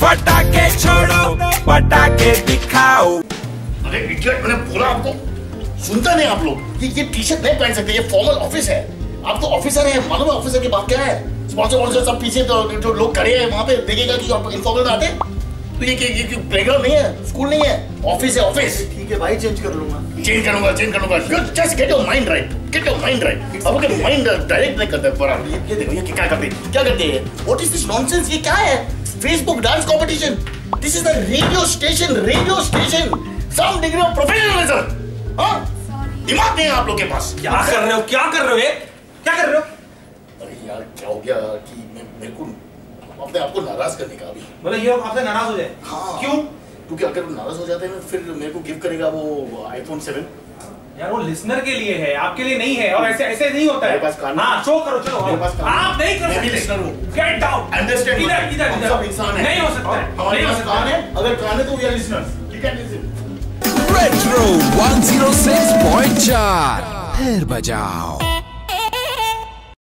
पटाखे छोड़ो, पटाखे दिखाओ। अरे इडियट, मैंने बोला आपको, सुनता नहीं आप लोग। ये टी-शर्ट नहीं पहन सकते, ये फॉर्मल ऑफिस है। आप तो ऑफिसर हैं, मालूम है ऑफिसर की बात क्या है? स्पॉन्सर सब पीछे तो जो लोग खड़े हैं वहाँ पे देखेगा कि आप इन्फॉर्मल में आते। तो ये प्लेग्राउंड नहीं है, स्कूल नहीं है, ऑफिस है, ऑफिस। ठीक है भाई, चेंज कर लूंगा। चेंज करूंगा। Just get your mind right, get your mind right. अब अगर माइंड डायरेक्ट नहीं करता पर ये देखो ये क्या करते हैं? What is this nonsense? ये क्या है? Facebook dance competition? This is the radio station. Some degree of professionalism. हां, दिमाग नहीं है आप लोग के पास। क्या कर रहे हो? क्या कर रहे हो? अरे यार, क्या हो गया कि मेरे को अपने आपको नाराज करने का अभी। बोले ये आपसे नाराज हो जाए? हाँ। क्यों? क्योंकि अगर वो नाराज हो जाते हैं फिर मेरे को गिफ्ट करेगा वो iPhone 7। यार वो लिसनर के लिए है, आपके लिए नहीं है। और ऐसे नहीं होता है। मेरे पास कान है। हाँ, शो करो, चलो। मेरे पास कान है। आप नहीं कर सकते। मैं भी लिसनर हूँ। Get down. अंडरस्टैंड। इधर। हम सब इंसान हैं। नहीं हो सकता है। हमारे पास कान है, अगर कान है तो वी आर लिसनर्स। ठीक है, लिसन। Redtro 106.4 फिर बजाओ।